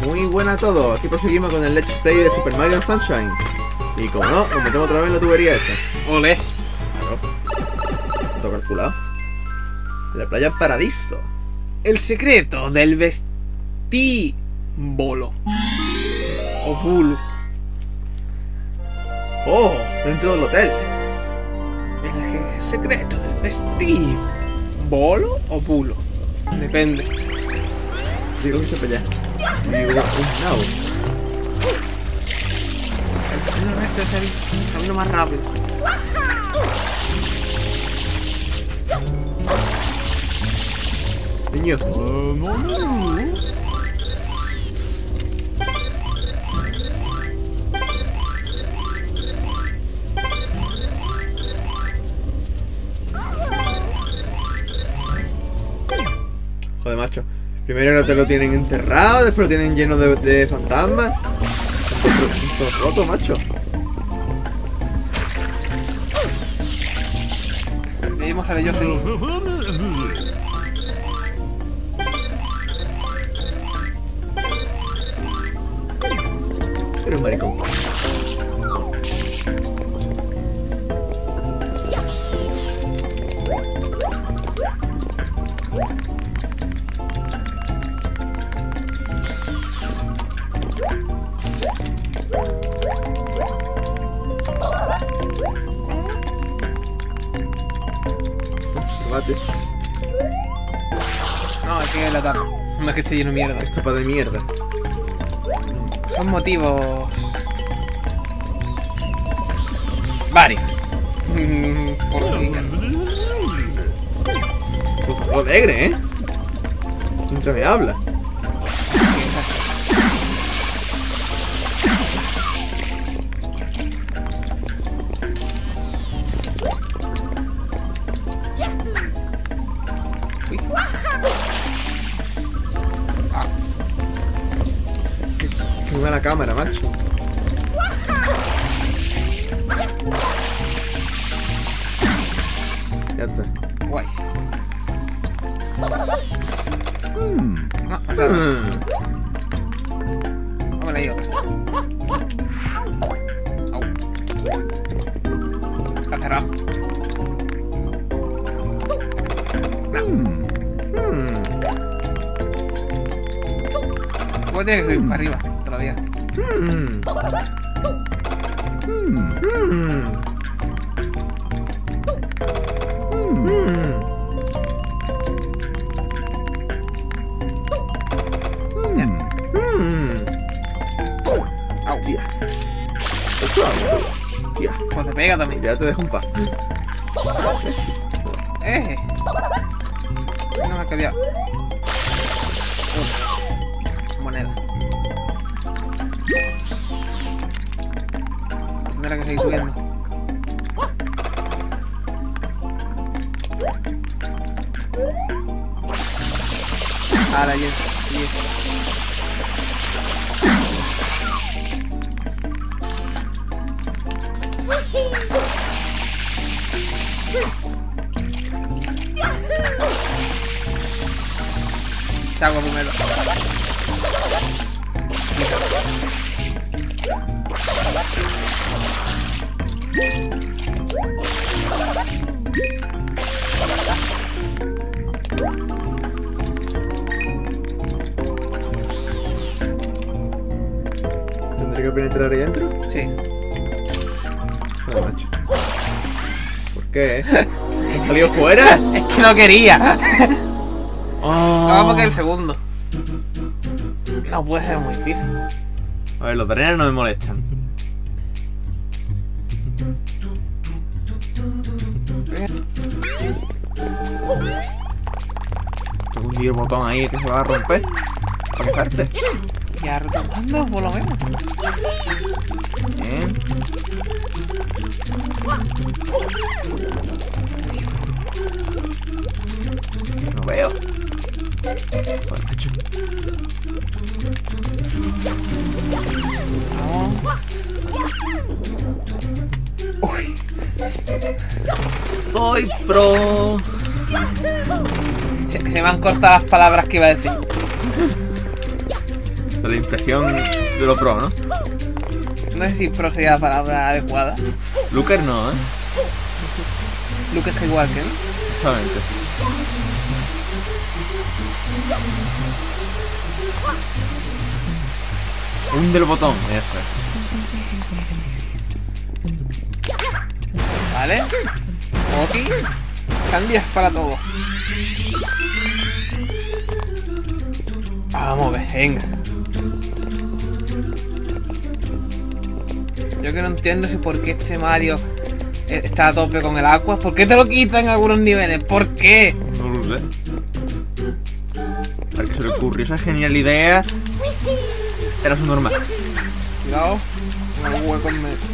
muy buenas a todos. Aquí proseguimos con el Let's Play de Super Mario Sunshine. Y como no, nos metemos otra vez en la tubería esta. Ole. Claro. Todo calculado. En la playa Paradiso. El secreto del vestíbolo. O bulo. ¡Oh! Dentro del hotel. El secreto del vestíbolo o bulo. Depende. Digo que se pelea. Digo, no. El camino recto es el camino más rápido. Niño. Joder, macho. Primero no te lo tienen enterrado, después lo tienen lleno de fantasmas. Todo roto, macho. Debimos a yo soy. Eres un maricón. No, es que es la tarde. No es que esté lleno de mierda. Estopa de mierda. Son motivos varios. Por fin. Pues algo alegre, ¿eh? Mientras me habla. Uy. Qué buena cámara, macho. Ya está. Guay. No, o sea, no me la llevo. Au. Está cerrado. Luego tiene que subir para arriba todavía. Au. Tía. Tía. Pues te pega también. Ya te dejo un pa. No me cabía. Moneda. Tendrá que seguir subiendo. Ahora ya. Salgo primero. ¿Tendré que penetrar ahí adentro? Sí. Joder, macho. ¿Por qué? ¿Has salido fuera? Es que no quería. Oh. Vamos que el segundo. No puede ser muy difícil. A ver, los drenes no me molestan. Tengo un botón ahí que se va a romper. Para quejarte. Ya retomando, por lo menos. Bien. No veo. Joder, macho. Vamos. Uy. Soy pro. Se me han cortado las palabras que iba a decir. sea, la impresión de lo pro, ¿no? No sé si pro sería la palabra adecuada. Looker no, ¿eh? Luke Skywalker. Exactamente. Hunde el botón, eso. Vale. Ok. Candias para todos. Vamos a ver, venga. Yo que no entiendo si por qué este Mario está a tope con el agua. ¿Por qué te lo quitan en algunos niveles? ¿Por qué? No lo sé. Para que se le ocurrió esa genial idea. Era su normal. Cuidado. Con el hueco en medio.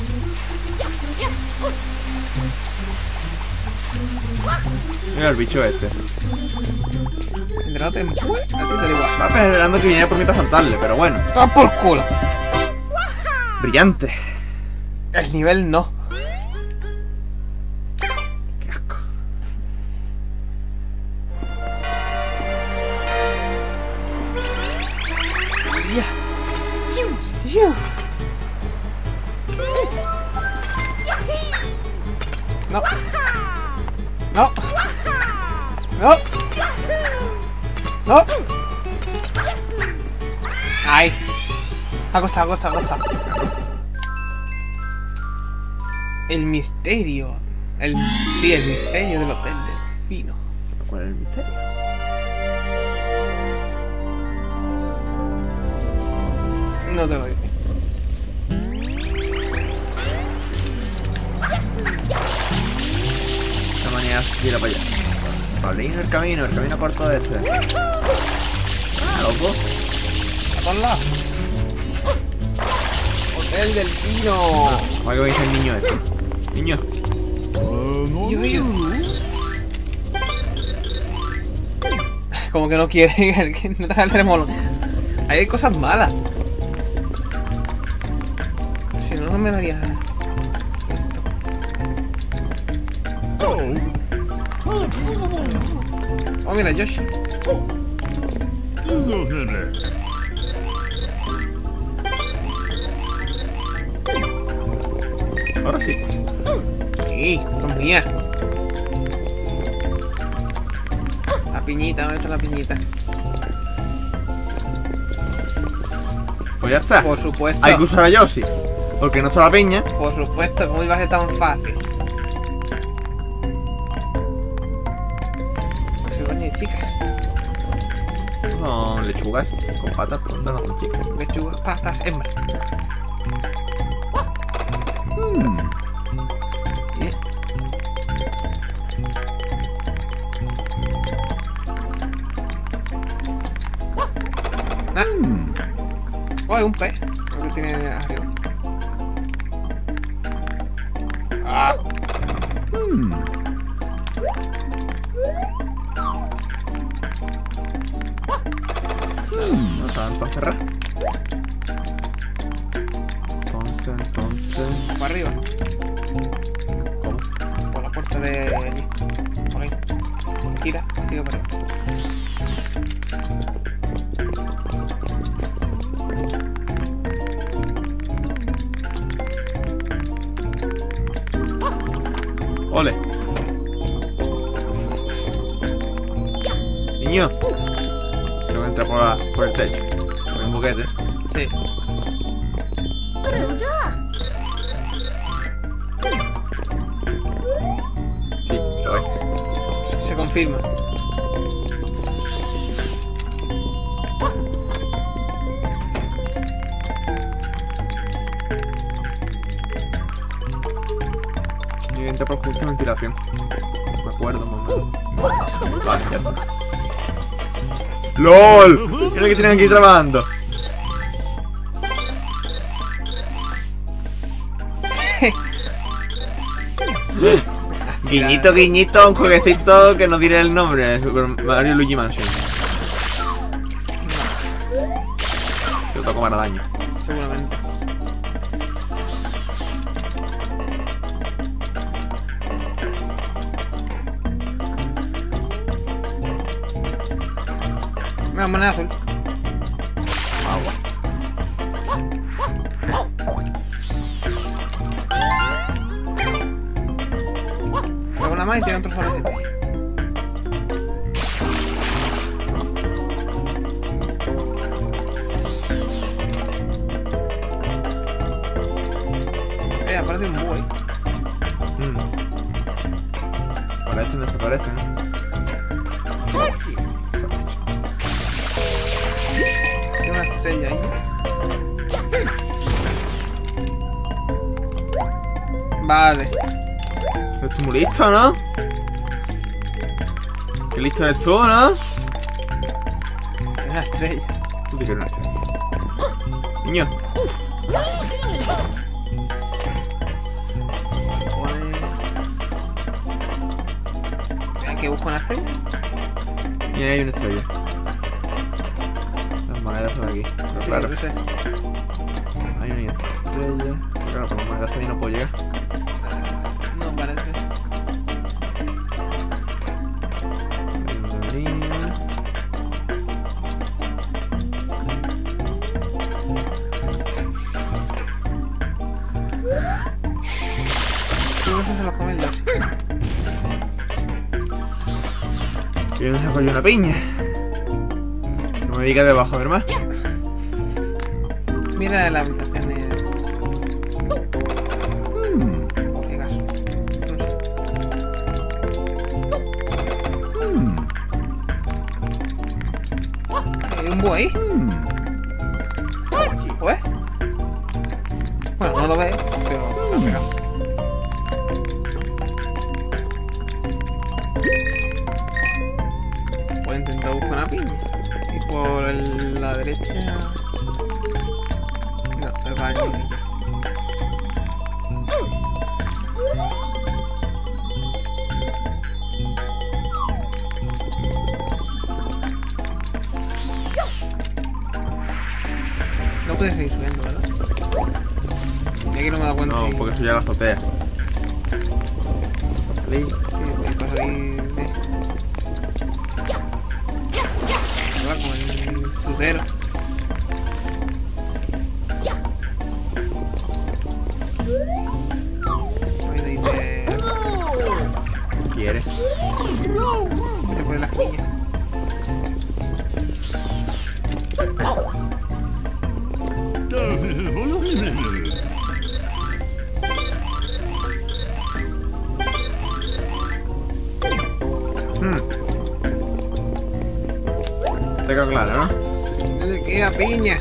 Mira el bicho este. Mientras no te empuje, a ti te da igual. Estaba esperando que viniera por mí para saltarle, pero bueno. ¡Toma por culo! Brillante. El nivel no. Qué asco. Ya. Yu. No. No. No. No. Ay. Acosta. El misterio. Sí, el misterio del Hotel Delfino. ¿Cuál es el misterio? No te lo dice. Esta manera tira para allá. Paulín, el camino corto de este. Ah, loco. A todos lados. Hotel Delfino. ¿Cómo que dice el niño este? Niño. Yo. Como que no quiere que no te haga el remolón. Hay cosas malas. Si no, no me daría esto. Oh, mira, Yoshi. Ahora sí. Sí, esto es mía. La piñita, ¿dónde está la piñita? Pues ya está. Por supuesto. Hay que usar a Yoshi. Porque no está la piña. Por supuesto, ¿cómo iba a ser tan fácil? Pues el baño de chicas. Son lechugas con patas, pero no con chicas. Lechugas, patas, hembra. Bien. Nah. Oh, hay un pez. Lo que tiene arriba. Ah. No estaban para cerrar. Entonces. Para arriba. ¿Cómo? Por la puerta de allí. Por ahí. Gira, sigue por ahí. Ole. Niño. Tengo que entrar por el techo. Por un boquete. Sí. Sí, lo ves. Se confirma. Y entra por justo ventilación. Me acuerdo, mamá. Vale, ya está. ¡LOL! ¿Qué es lo que tienen aquí trabajando? Guiñito, guiñito, un jueguecito que no diré el nombre, Super Mario Luigi Mansion. Se lo toco para daño. Seguramente. Una moneda azul. Agua. Luego una más y tiene otro florete. Aparece un búho ahí. Aparecen, desaparecen. Hay una estrella ahí. Vale. Estoy muy listo, ¿no? Qué listo eres tú, ¿no? Es una estrella. Tú tienes una estrella. Niño. ¿Qué busco una estrella? Y ahí hay una estrella. Las monedas son aquí. Pero Sí, claro, no sé. hay una estrella. Claro, con las monedas ahí no puedo llegar. No parece. Hay una línea. No sé si se los comen los. Y me saco yo una piña. No me digas debajo, ¿verdad? Mira las habitaciones. Por si acaso. No sé. ¿Hay un búho ahí? ¿Pues? Bueno, no lo veo, pero está pegado. Voy a intentar buscar una piña. Y por la derecha... No, el baño. No puedes seguir subiendo, ¿verdad? Y aquí no me da cuenta. No, porque eso ya la azotea. Ahí. Sí, pues para salir de... Va como el frutero. Ahí de ahí ¿Quieres? te pones las piñas. Te queda claro, ¿no? No te queda piña.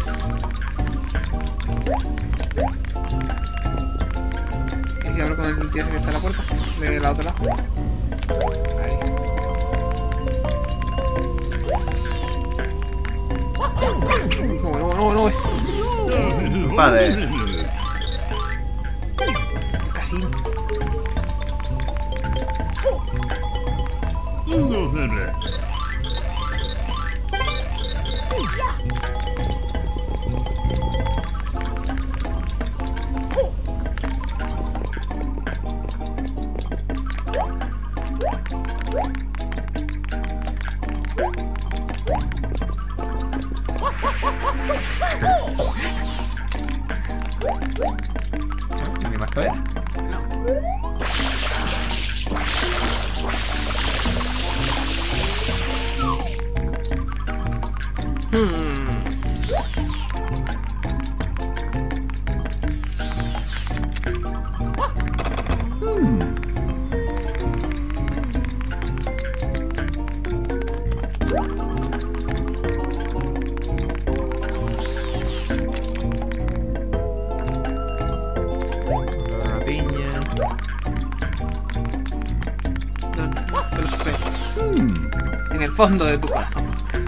¿Y si hablo con el tío que está a la puerta? De la otra lado. Ahí. No. Padre. Casino. Ni más todavía. Una piña. No, te lo espero. En el fondo de tu corazón.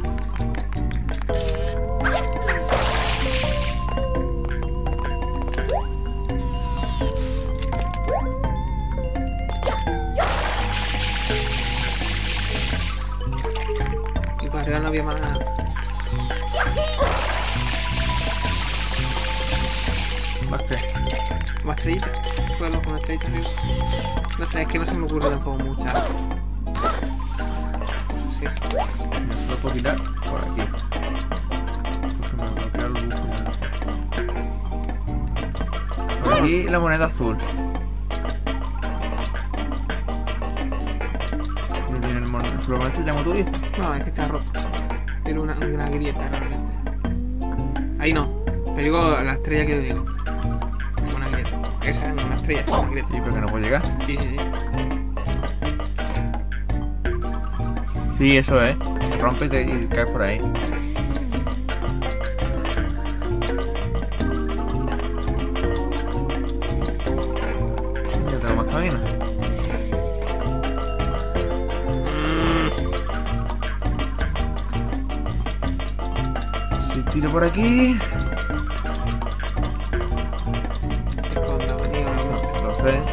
Y por arriba no había más nada. ¿Más qué? Más estrellitas. Solo con estrellitas, digo. No sé, es que no se me ocurre tampoco mucha. Sí, Me lo puedo quitar por aquí. Déjame bloquear Y la moneda azul. ¿No tiene el moneda como tú dices? No, es que está roto. Tiene una grieta realmente. Ahí no. Te digo la estrella que te digo. Una grieta. Esa es una estrella, es una grieta. Sí, pero que no puedo llegar. Sí, sí, sí. Sí, eso es. Se rompe y caes por ahí. Ya tengo más camino. Si tiro por aquí. Esconda, venido, no. Lo sé.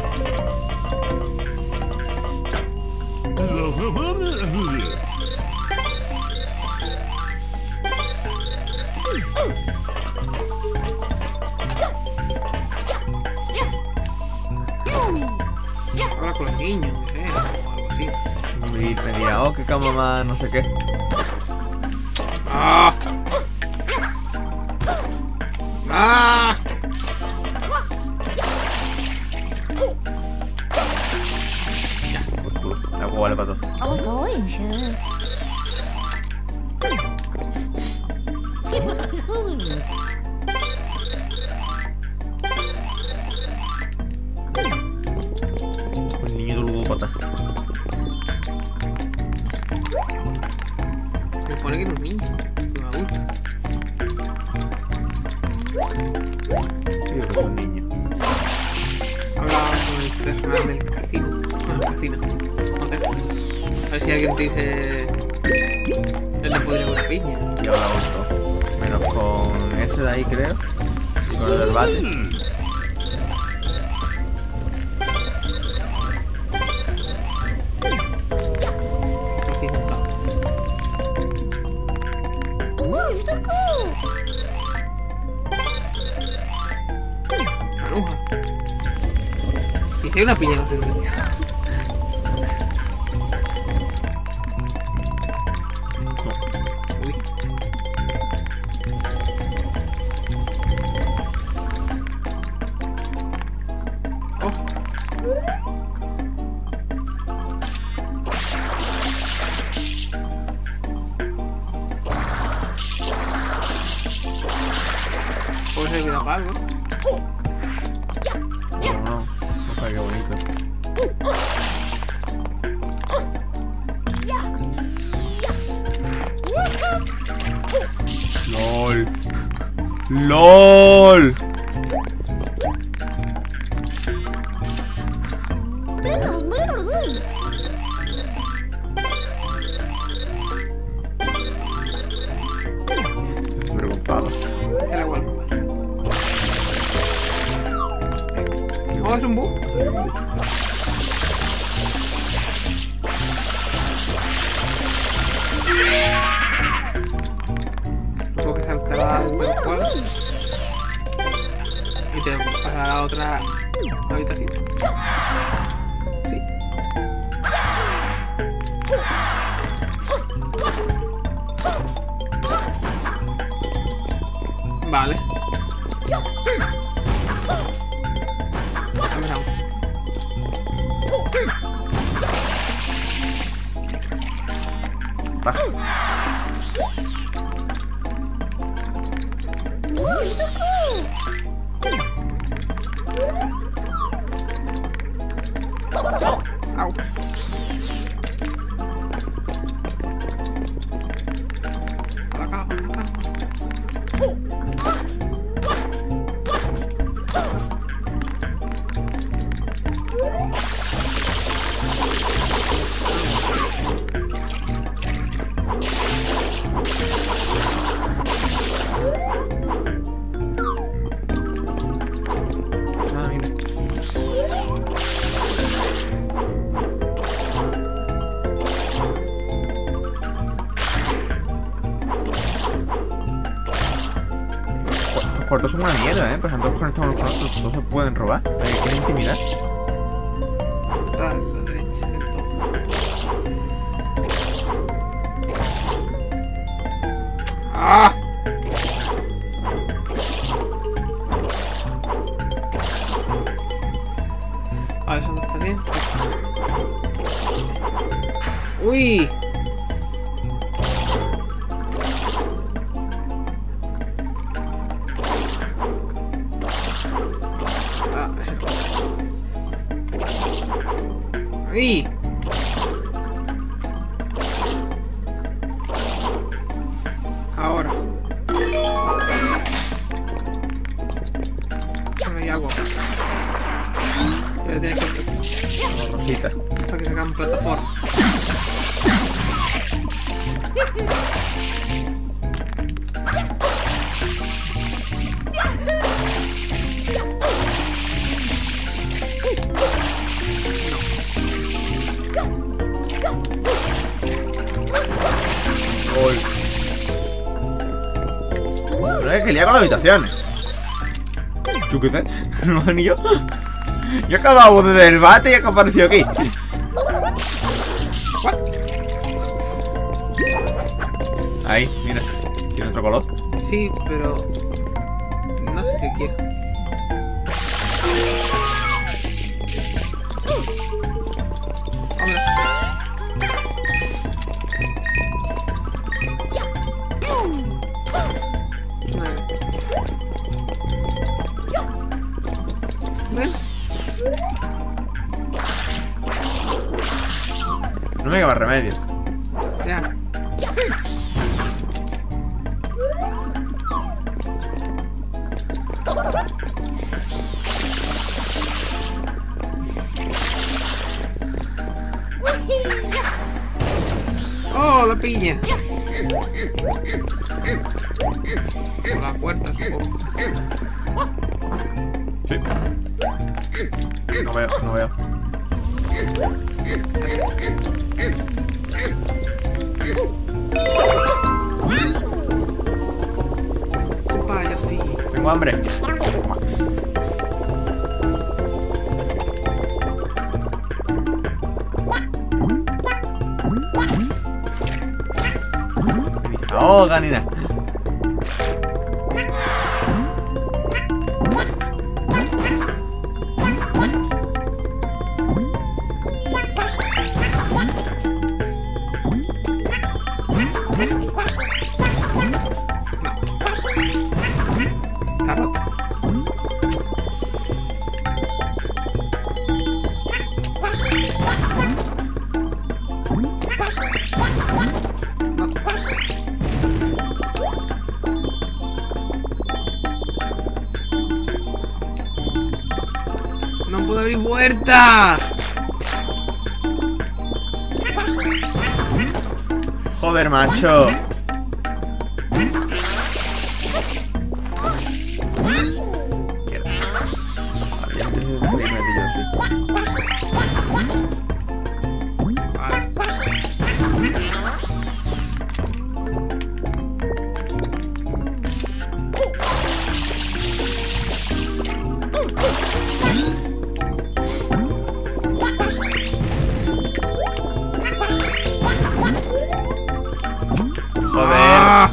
Habla con los niños, no sé, o algo así. Y me dirá, oh, qué cama más, no sé qué. ¡Ah! ¡Ah! Por culo. La juego vale para todo. Oh, boy. El niño ludópata. Se supone que no es un niño, es un adulto. Sí, yo creo que es un niño. Hablaba con el personal del casino. No, el casino. Hotel. A ver si alguien te dice. Él le podría una piña. Y ahora otro. Menos con ese de ahí, creo. Y con el del bate. Así nunca. Aguja. Y si hay una piña, no sé dónde. Uy. Oh. Puede servir para algo. No, no. No sabe qué bonito. LOL. LOL. Estoy preocupado. Se le vuelve. Oh, es un bug. Supongo que saltará dentro del juego y te pasará a otra habitación. Sí. Vale. Empezamos. Baja. Au. Para acá, para acá. Ah, mira. Estos cuartos son una mierda, pues todos conectados con otros, todos se pueden robar. Hay que intimidar. Está a la derecha del todo. ¡Ah! bien. ¡Uy! Ah, ese es el... ¡Ahí! Ahora. No hay agua. Ya tienes que... Como rosita. Hasta que sacan plataforma. Gol. Pero es que lía con las habitaciones. ¿Tú qué sé? No, ni yo. Yo acababa de del bate y he aparecido aquí. Ahí, mira. Tiene otro color. Sí, pero... No sé si quiero. Ven. No me queda remedio. Ya. ¡Oh, la piña! Por la puerta, supongo. Sí. No veo, no veo. Su payo, sí. Tengo hambre. Ni se ahoga ni nada. Está roto. No puedo abrir puerta. Joder, macho. Mierda. Vale, ya me metí yo, sí. Joder. Ah.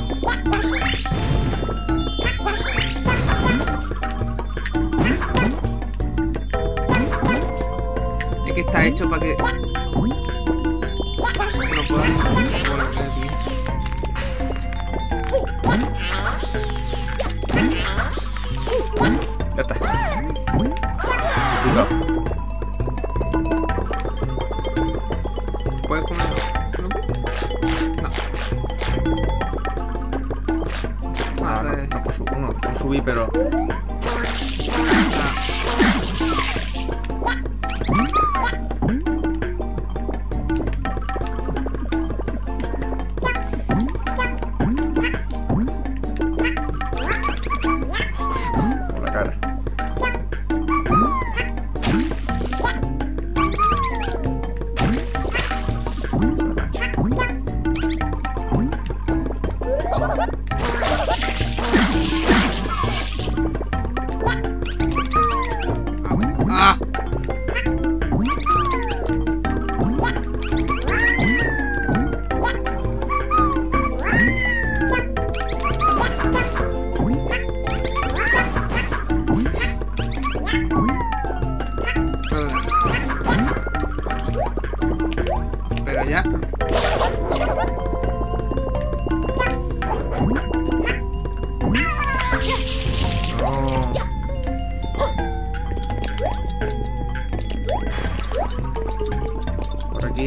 Es que está hecho para que no pueda Ya está. Cuidado. ¿Puedes comer? No. No, no, no puedo subir, pero... Por la cara.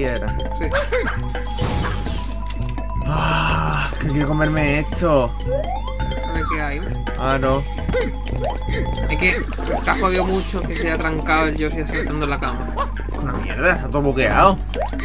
aquí era. Sí. ¡Ah! Que quiero comerme esto. A ver qué hay, ¿no? Ah, no. Es que te ha jodido mucho que se haya trancado el Yoshi saltando en la cama. Una mierda, está todo bugueado.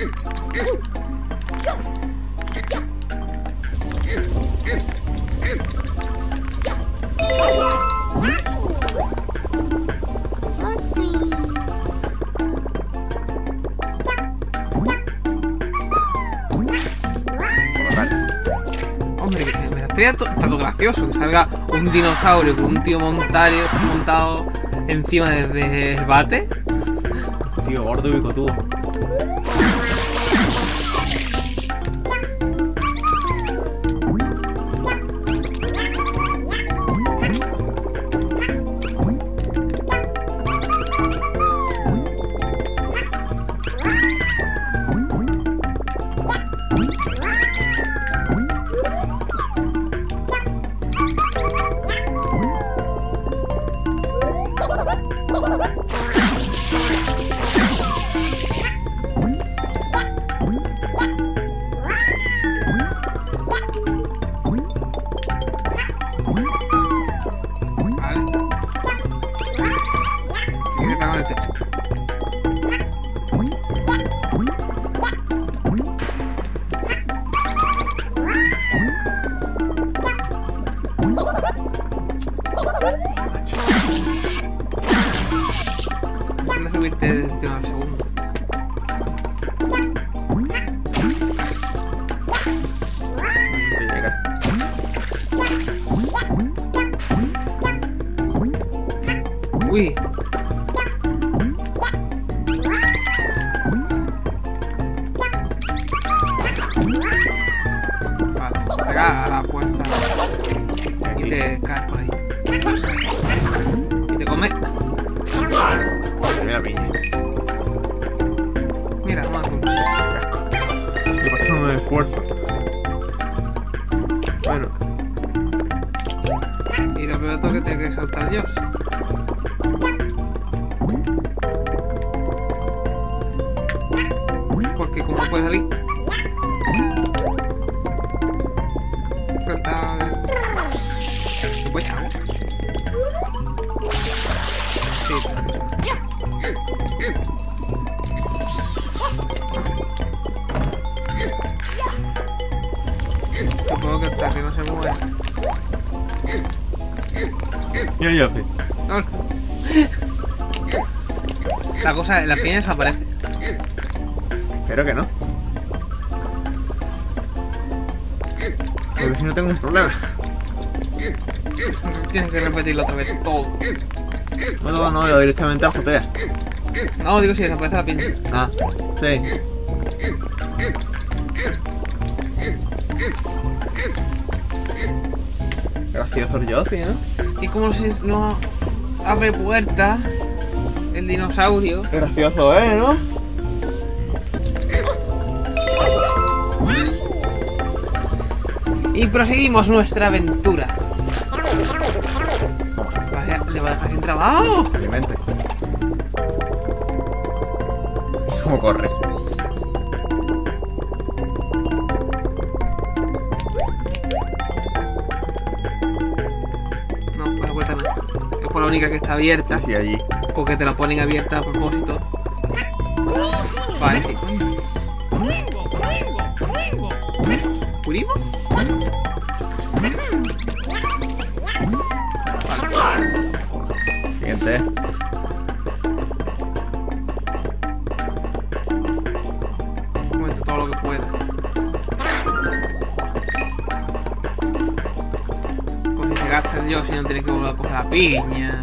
Hombre, me estaría todo gracioso que salga un dinosaurio con un tío montado encima desde el bate. Tío, gordo y bicotudo. Vale. Y se pega en el techo. Intenta subirte desde un segundo. Uy. Vale, pega a la puerta y te caes por ahí. Y te come. Mira, piña. Mira, más azul. Yo paso no me esfuerzo. Bueno, Y lo peor es que tiene que saltar yo. Porque como no puede salir. Falta. ¿Se puede echar agua? Sí. Supongo que hasta que no se mueve. mira yo, sí. No. La cosa, la piña desaparece. Espero que no. Porque si no tengo un problema. Tienes que repetirlo otra vez todo. No, yo directamente a azotea. No, digo si desaparece la piña. Ah, sí. Gracioso el Yoshi, ¿no? Y como si no abre puertas el dinosaurio. Gracioso, ¿no? Y proseguimos nuestra aventura. Vaya, le va a dejar sin trabajo. Obviamente. ¿Cómo corre? No, por la puerta no. Es por la única que está abierta. Sí, allí. Porque te la ponen abierta a propósito. Vale. ¿Purimo? Siguiente. Comento todo lo que pueda. Por si se gasta el Yoshi no tiene que volver a coger la piña.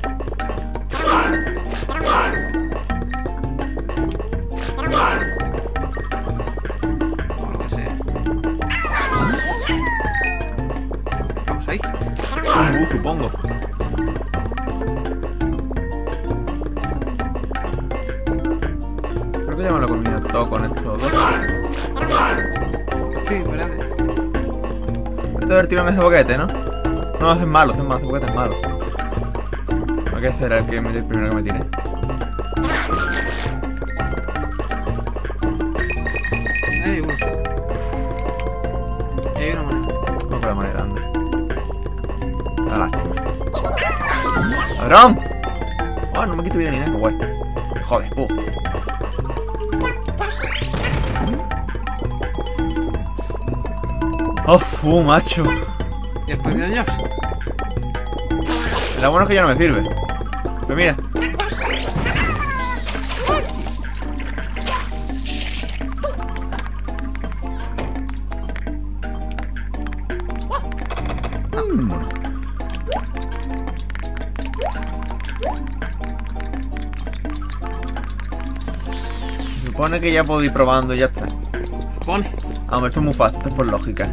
O lo que sea. Vamos ahí. Supongo. Creo que ya me lo he combinado todo con estos dos. Sí, espérate. Esto del tirón ese boquete, ¿no? No, ese es malo, ese boquete es malo. ¿A qué será el primero que me tire? Una lástima. ¡Ladrón! Oh, no me quito vida ni nada, qué guay. Joder, macho. Y después de años. Lo bueno es que ya no me sirve. Pero mira. Se supone que ya puedo ir probando y ya está. Supone. Ah, hombre, esto es muy fácil, esto es por lógica.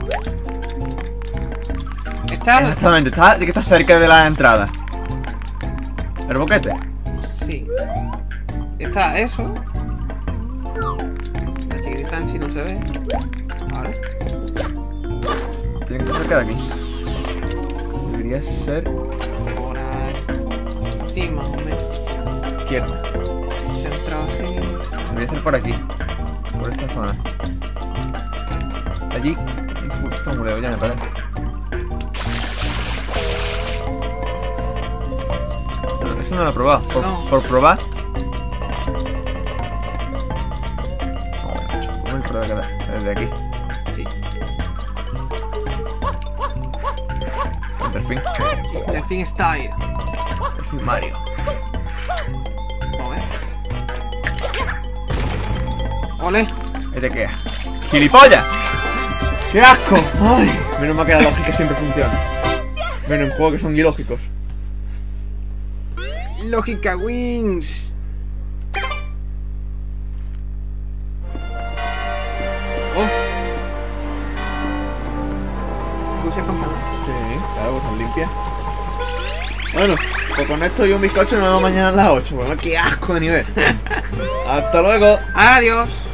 Está. Exactamente, está de que está cerca de la entrada. ¿El boquete? Sí. Está eso. La chiquitita si no se ve. Vale. Tiene que estar cerca de aquí. Debería ser Por aquí más o menos. izquierda. Se ha entrado así. Debería ser por aquí. Por esta zona. Allí. Uf, esto es muy lejos, ya me parece. Pero eso no lo he probado. No. Por probar. No me acuerdo desde aquí. Sí. Delfín. Delfín Style. Delfín Mario. ¿Lo ves? ¡Ole! Ahí te queda. ¡Gilipollas! ¡Qué asco! ¡Ay! Menos mal que la lógica siempre funciona. Bueno, en juegos que son ilógicos. Lógica Wings. Oh. Puse campana. Sí, claro, pues son limpias. Bueno, pues con esto y un bizcocho nos vemos mañana a las 8. Bueno, qué asco de nivel. Hasta luego. Adiós.